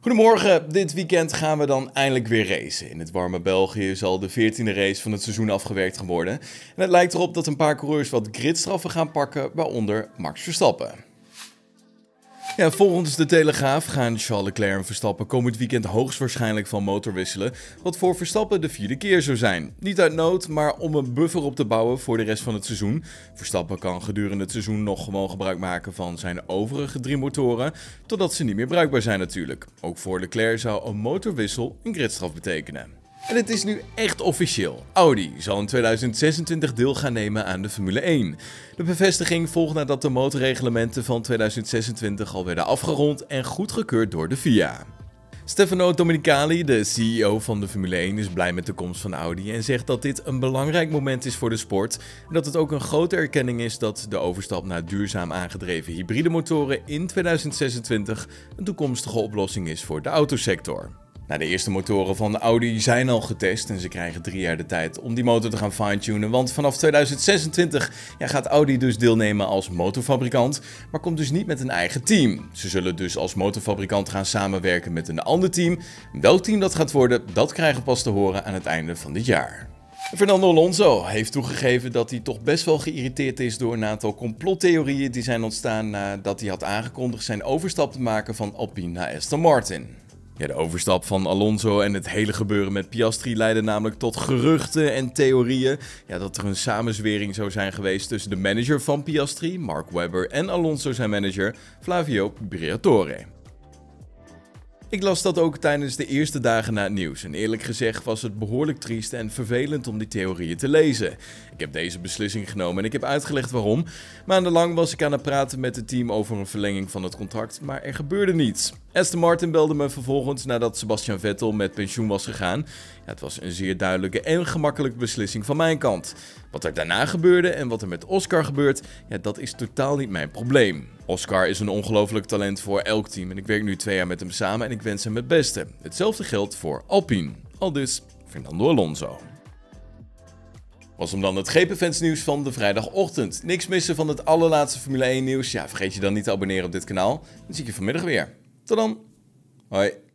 Goedemorgen, dit weekend gaan we dan eindelijk weer racen. In het warme België zal de 14e race van het seizoen afgewerkt gaan worden. En het lijkt erop dat een paar coureurs wat gridstraffen gaan pakken, waaronder Max Verstappen. Ja, volgens de Telegraaf gaan Charles Leclerc en Verstappen komend weekend hoogstwaarschijnlijk van motor wisselen, wat voor Verstappen de 4e keer zou zijn. Niet uit nood, maar om een buffer op te bouwen voor de rest van het seizoen. Verstappen kan gedurende het seizoen nog gewoon gebruik maken van zijn overige 3 motoren, totdat ze niet meer bruikbaar zijn natuurlijk. Ook voor Leclerc zou een motorwissel een gridstraf betekenen. En het is nu echt officieel. Audi zal in 2026 deel gaan nemen aan de Formule 1. De bevestiging volgt nadat de motorreglementen van 2026 al werden afgerond en goedgekeurd door de FIA. Stefano Domenicali, de CEO van de Formule 1, is blij met de komst van Audi en zegt dat dit een belangrijk moment is voor de sport en dat het ook een grote erkenning is dat de overstap naar duurzaam aangedreven hybride motoren in 2026 een toekomstige oplossing is voor de autosector. De eerste motoren van de Audi zijn al getest en ze krijgen 3 jaar de tijd om die motor te gaan fine-tunen, want vanaf 2026 gaat Audi dus deelnemen als motorfabrikant, maar komt dus niet met een eigen team. Ze zullen dus als motorfabrikant gaan samenwerken met een ander team. Welk team dat gaat worden, dat krijgen we pas te horen aan het einde van dit jaar. Fernando Alonso heeft toegegeven dat hij toch best wel geïrriteerd is door een aantal complottheorieën die zijn ontstaan nadat hij had aangekondigd zijn overstap te maken van Alpine naar Aston Martin. Ja, de overstap van Alonso en het hele gebeuren met Piastri leidde namelijk tot geruchten en theorieën dat er een samenzwering zou zijn geweest tussen de manager van Piastri, Mark Webber, en Alonso zijn manager, Flavio Briatore. Ik las dat ook tijdens de eerste dagen na het nieuws en eerlijk gezegd was het behoorlijk triest en vervelend om die theorieën te lezen. Ik heb deze beslissing genomen en ik heb uitgelegd waarom. Maandenlang was ik aan het praten met het team over een verlenging van het contract, maar er gebeurde niets. Aston Martin belde me vervolgens nadat Sebastian Vettel met pensioen was gegaan. Het was een zeer duidelijke en gemakkelijke beslissing van mijn kant. Wat er daarna gebeurde en wat er met Oscar gebeurt, dat is totaal niet mijn probleem. Oscar is een ongelooflijk talent voor elk team en ik werk nu 2 jaar met hem samen en ik wens hem het beste. Hetzelfde geldt voor Alpine. Aldus Fernando Alonso. Was hem dan het GP-fans nieuws van de vrijdagochtend. Niks missen van het allerlaatste Formule 1 nieuws. Vergeet je dan niet te abonneren op dit kanaal. Dan zie ik je vanmiddag weer. Tot dan. Hoi.